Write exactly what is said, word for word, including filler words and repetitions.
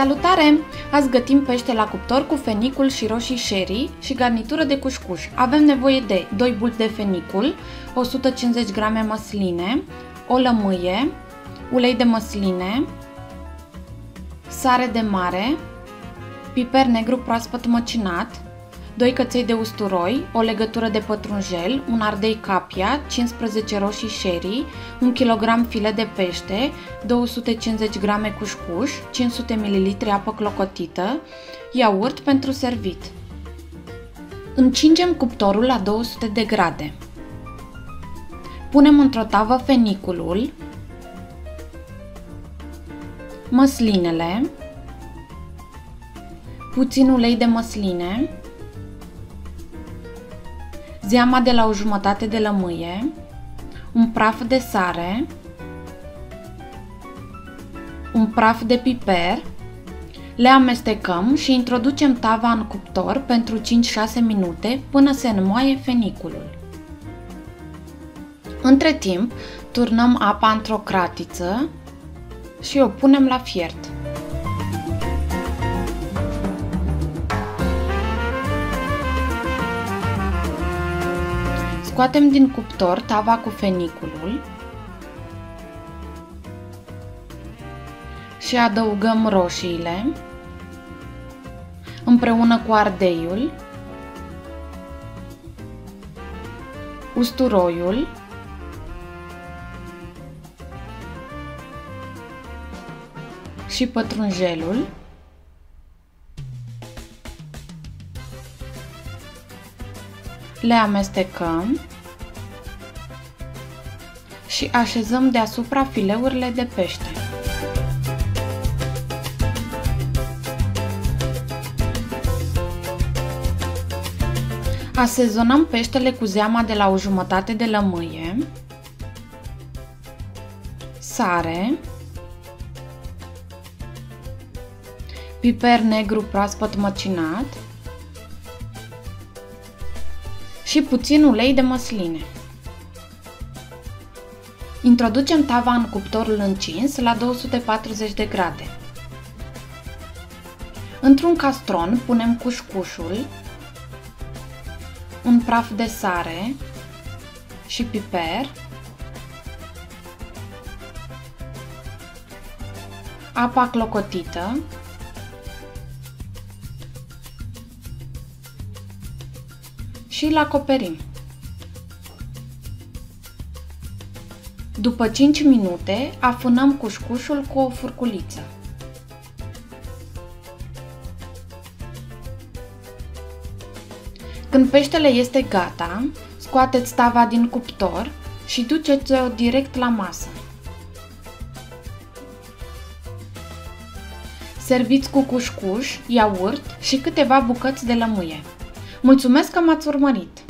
Salutare! Azi gătim pește la cuptor cu fenicul și roșii sherry și garnitură de cușcuș. Avem nevoie de doi bulbi de fenicul, o sută cincizeci grame măsline, o lămâie, ulei de măsline, sare de mare, piper negru proaspăt măcinat, doi căței de usturoi, o legătură de pătrunjel, un ardei capia, cincisprezece roșii sherry, un kilogram filet de pește, două sute cincizeci grame cușcuș, cinci sute mililitri apă clocotită, iaurt pentru servit. Încingem cuptorul la două sute de grade. Punem într-o tavă feniculul, măslinele, puțin ulei de măsline, zeama de la o jumătate de lămâie, un praf de sare, un praf de piper, le amestecăm și introducem tava în cuptor pentru cinci șase minute până se înmoaie feniculul. Între timp, turnăm apa într-o cratiță și o punem la fiert. Scoatem din cuptor tava cu feniculul și adăugăm roșiile împreună cu ardeiul, usturoiul, și pătrunjelul. Le amestecăm și așezăm deasupra fileurile de pește. Asezonăm peștele cu zeama de la o jumătate de lămâie, sare, piper negru proaspăt măcinat și puțin ulei de măsline. Introducem tava în cuptorul încins la două sute patruzeci de grade. Într-un castron punem cușcușul, un praf de sare și piper, apa clocotită, și îl acoperim. După cinci minute, afânăm cușcușul cu o furculiță. Când peștele este gata, scoateți tava din cuptor și duceți-o direct la masă. Serviți cu cușcuș, iaurt și câteva bucăți de lămâie. Mulțumesc că m-ați urmărit!